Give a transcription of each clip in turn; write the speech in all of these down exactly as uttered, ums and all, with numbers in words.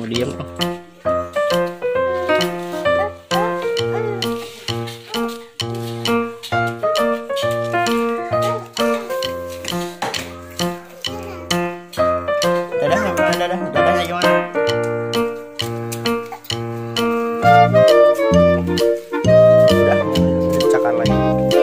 diem. Dadahnya mana dadah? Dadahnya gimana? Udah, cakar lagi.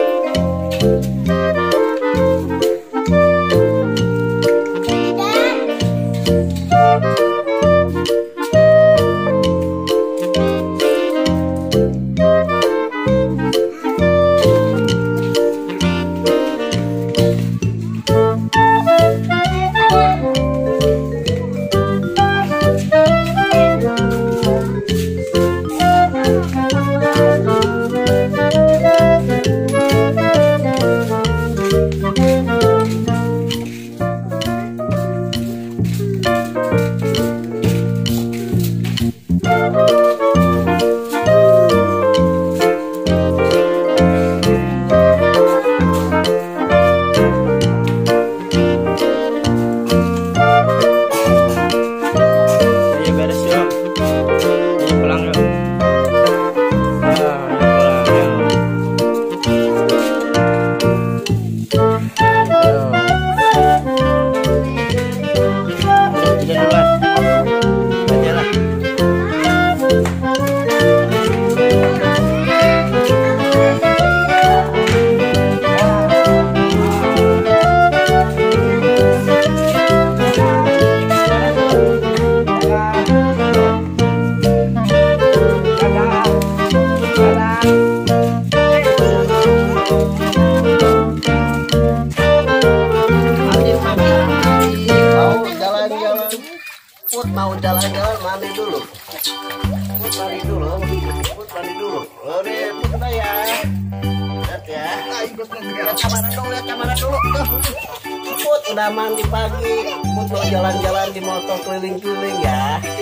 Put mau jalan-jalan mandi dulu. Put mandi dulu. Put mandi dulu. Oke, Put udah ya. Lihat ya. Lihat kamera dulu, lihat kamera dulu. Tuh. Put udah mandi pagi. Put mau jalan-jalan di motor keliling-keliling ya.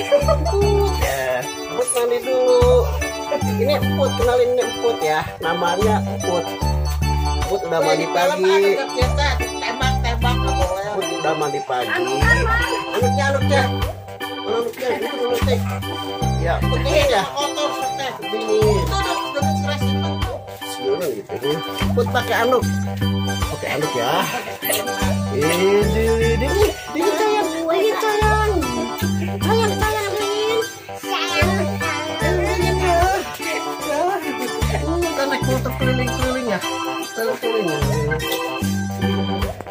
Ya, Put mandi dulu. Ini Put, kenalin ini Put ya. Namanya Put. Put udah mandi pagi. Tembak-tembak boleh. Put udah mandi pagi. Anaknya, anaknya. Mana anaknya? Itu dulu teh. Ya, Put dingin ya. Kotor teh. Dingin. Sekarang gitu. Put pakai anduk. Pakai anduk ya. Ini, ini, ini, ini sayang, ini sayang. Sayang, sayang, dingin. Sayang, dingin ya. Ya. Kita naik motor keliling-keliling ya. Keliling-keliling.